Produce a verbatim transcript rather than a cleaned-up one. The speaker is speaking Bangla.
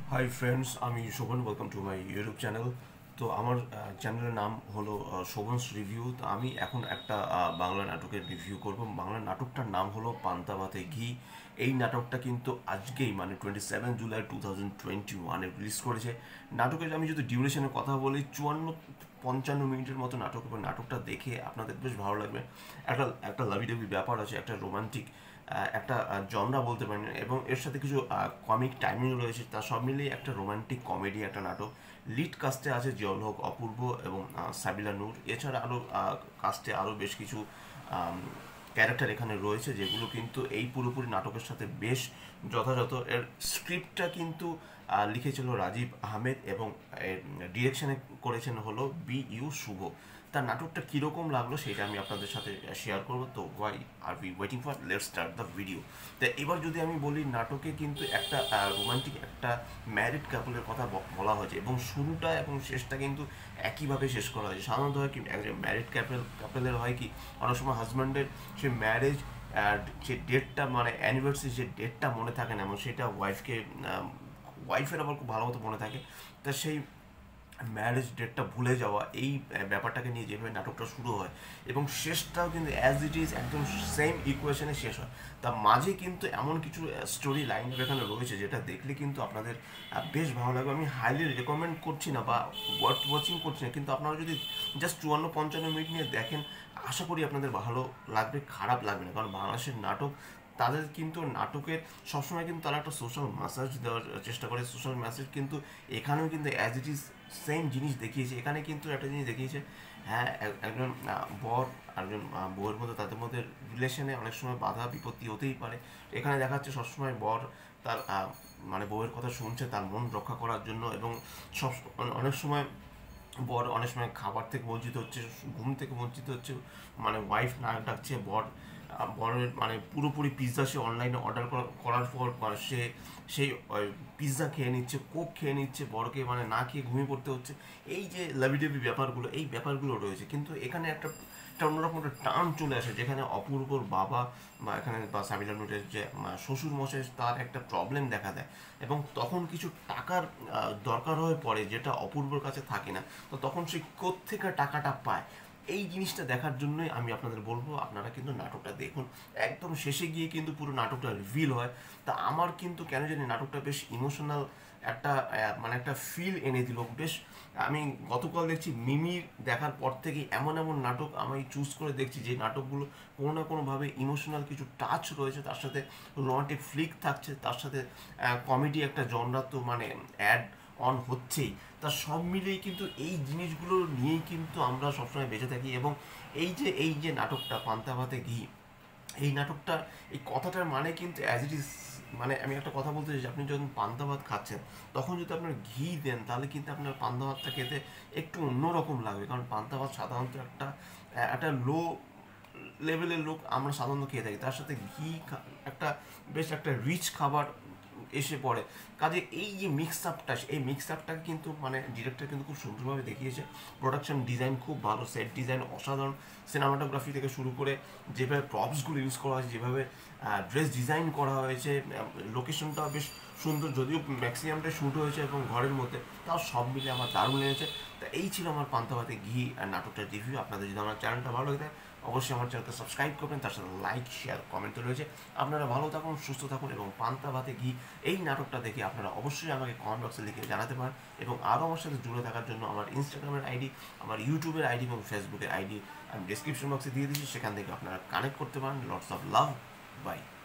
হাই ফ্রেন্ডস, আমি Shovon. Welcome to my YouTube channel. তো আমার চ্যানেলের নাম হলো শোভনস রিভিউ। তো আমি এখন একটা আহ, বাংলা নাটকের রিভিউ করব। বাংলা নাটকটার নাম হলো পান্তা ভাতে ঘি। এই নাটকটা কিন্তু আজকেই মানে twenty seven July two thousand twenty ওয়ানে রিলিজ করেছে। নাটকের আমি যদি ডিউরেশনের কথা বলি, চুয়ান্ন পঞ্চান্ন মিনিটের মতো নাটক, এবং নাটকটা দেখে আপনাদের বেশ ভালো লাগবে। একটা একটা লাভি ডাভি ব্যাপার আছে, একটা রোমান্টিক একটা জনরা বলতে পারেন, এবং এর সাথে কিছু কমিক টাইমিং রয়েছে। তা সব মিলিয়ে একটা রোমান্টিক কমেডি একটা নাটক। লিড কাস্টে আছে জিয়ল হক, অপূর্ব এবং আহ, সাবিলা নূর। এছাড়া আরও কাস্টে আরও বেশ কিছু ক্যারেক্টার এখানে রয়েছে, যেগুলো কিন্তু এই পুরোপুরি নাটকের সাথে বেশ যথাযথ। এর স্ক্রিপ্টটা কিন্তু আহ, লিখেছিল রাজীব আহমেদ, এবং ডিরেকশনে করেছেন হলো বি ইউ শুভ। তার নাটকটা কীরকম লাগলো সেটা আমি আপনাদের সাথে শেয়ার করবো। তো why are we waiting for, let's start the video. তো এবার যদি আমি বলি, নাটকে কিন্তু একটা রোমান্টিক একটা ম্যারিড কাপলের কথা ব- বলা হয়েছে, এবং শুরুটা এবং শেষটা কিন্তু একইভাবে শেষ করা হয়েছে। সাধারণত হয় কি, একজন ম্যারিড কাপেল কাপেলের হয় কি, অনেক সময় হাজব্যান্ডের সে ম্যারেজ যে ডেটটা মানে অ্যানিভার্সারি যে ডেটটা মনে থাকে না, এবং সেটা ওয়াইফকে ওয়াইফের আবার খুব ভালো মতো মনে থাকে। তা সেই ম্যারেজ ডেটটা ভুলে যাওয়া, এই ব্যাপারটাকে নিয়ে যেভাবে নাটকটা শুরু হয়, এবং শেষটাও কিন্তু অ্যাজ ইট ইজ একদম সেম ইকুয়েশনে শেষ হয়। তার মাঝে কিন্তু এমন কিছু স্টোরি লাইন এখানে রয়েছে, যেটা দেখলে কিন্তু আপনাদের আহ, বেশ ভালো লাগবে। আমি হাইলি রেকমেন্ড করছি না বা ওয়াচ ওয়াচিং করছি না, কিন্তু আপনারা যদি জাস্ট চুয়ান্ন পঞ্চান্ন মিনিট নিয়ে দেখেন, আশা করি আপনাদের ভালো লাগবে, খারাপ লাগবে না। কারণ বাংলাদেশের নাটক, তাদের কিন্তু নাটকের সবসময় কিন্তু তারা একটা সোশ্যাল মেসেজ দেওয়ার চেষ্টা করে। সোশ্যাল মেসেজ কিন্তু এখানেও কিন্তু অ্যাজ ইট ইজ সেম জিনিস দেখিয়েছে। এখানে কিন্তু একটা জিনিস দেখিয়েছে, হ্যাঁ, এক- একজন আহ, বর আর একজন আহ, বউয়ের মধ্যে, তাদের মধ্যে রিলেশনে অনেক সময় বাধা বিপত্তি হতেই পারে। এখানে দেখাচ্ছে সবসময় বর তার আহ, মানে বউয়ের কথা শুনছে তার মন রক্ষা করার জন্য, এবং সব অনেক সময় বর অনেক সময় খাবার থেকে বঞ্চিত হচ্ছে, ঘুম থেকে বঞ্চিত হচ্ছে। মানে ওয়াইফ না ডাকছে, বর আহ, বরের মানে পুরোপুরি পিৎজা সে অনলাইনে অর্ডার করার পর মানে সে সেই পিৎজা খেয়ে নিচ্ছে, কোক খেয়ে নিচ্ছে, বরকে মানে না খেয়ে ঘুমিয়ে পড়তে হচ্ছে। এই যে লাভিডেভি ব্যাপারগুলো, এই ব্যাপারগুলো রয়েছে। কিন্তু এখানে একটা একটা অন্যরকম একটা টান চলে আসে, যেখানে অপূর্বর বাবা বা এখানে বা সাবিলা নুরের যে শ্বশুর মশাই, তার একটা প্রবলেম দেখা দেয়, এবং তখন কিছু টাকার আহ, দরকার হয়ে পড়ে, যেটা অপূর্বর কাছে থাকে না। তো তখন সে কোত্থেকে টাকাটা পায়, এই জিনিসটা দেখার জন্যই আমি আপনাদের বলবো আপনারা কিন্তু নাটকটা দেখুন। একদম শেষে গিয়ে কিন্তু পুরো নাটকটা রিভিল হয়। তা আমার কিন্তু কেন জানি নাটকটা বেশ ইমোশনাল একটা আহ, মানে একটা ফিল এনে দিল বেশ। আমি গতকাল দেখছি মিমির দেখার পর থেকেই এমন এমন নাটক আমি চুজ করে দেখছি, যে নাটকগুলো কোনো না কোনোভাবে ইমোশনাল কিছু টাচ রয়েছে, তার সাথে রোমান্টিক ফ্লিক থাকছে, তার সাথে কমেডি একটা জনরা তো মানে অ্যাড অন হচ্ছেই। তা সব মিলিয়ে কিন্তু এই জিনিসগুলো নিয়েই কিন্তু আমরা সবসময় বেঁচে থাকি। এবং এই যে এই যে নাটকটা পান্তা ভাতে ঘি, এই নাটকটা, এই কথাটার মানে কিন্তু অ্যাজ ইট ইজ, মানে আমি একটা কথা বলতে চাই, যে আপনি যখন পান্তা ভাত খাচ্ছেন, তখন যদি আপনার ঘি দেন, তাহলে কিন্তু আপনার পান্তা ভাতটা খেতে একটু অন্যরকম লাগবে। কারণ পান্তা ভাত সাধারণত একটা একটা লো লেভেলের লোক আমরা সাধারণত খেয়ে থাকি, তার সাথে ঘি খা- একটা বেশ একটা রিচ খাবার এসে পড়ে। কাজে এই যে মিক্স আপটা, এই মিক্স আপটাকে কিন্তু মানে ডিরেক্টর কিন্তু খুব সুন্দরভাবে দেখিয়েছে। প্রোডাকশন ডিজাইন খুব ভালো, সেট ডিজাইন অসাধারণ, সিনেমাটোগ্রাফি থেকে শুরু করে যেভাবে প্রপসগুলো ইউজ করা হয়েছে, যেভাবে ড্রেস ডিজাইন করা হয়েছে, লোকেশনটাও বেশ সুন্দর, যদিও ম্যাক্সিমামটা শ্যুট হয়েছে এবং ঘরের মধ্যে, তাও সব মিলে আমার দারুণ লেগেছে। তা এই ছিল আমার পান্তা ভাতে ঘি আর নাটকটার রিভিউ। আপনাদের যদি আমার চ্যানেলটা ভালো লাগে, অবশ্যই আমার চ্যানেলকে সাবস্ক্রাইব করবেন, তার সাথে লাইক শেয়ার কমেন্ট তো রয়েছে। আপনারা ভালো থাকুন, সুস্থ থাকুন, এবং পান্তা ভাতে ঘি এই নাটকটা দেখে আপনারা অবশ্যই আমাকে কমেন্ট বক্সে লিখে জানাতে পারেন। এবং আরও আমার সাথে জুড়ে থাকার জন্য আমার ইনস্টাগ্রামের আইডি, আমার ইউটিউবের আইডি এবং ফেসবুকের আইডি আমি ডিসক্রিপশন বক্সে দিয়ে দিচ্ছি, সেখান থেকে আপনারা কানেক্ট করতে পারেন। Lots of love, by.